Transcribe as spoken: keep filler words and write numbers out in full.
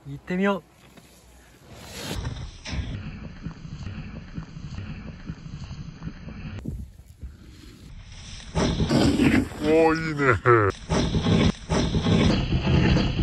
行ってみよう。 おー、いいね。